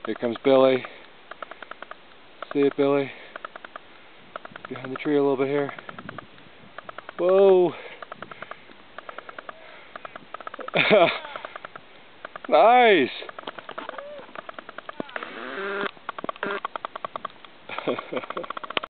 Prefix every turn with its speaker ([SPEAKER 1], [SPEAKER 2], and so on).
[SPEAKER 1] Here comes Billy. See it, Billy? Behind the tree a little bit here. Whoa! Nice!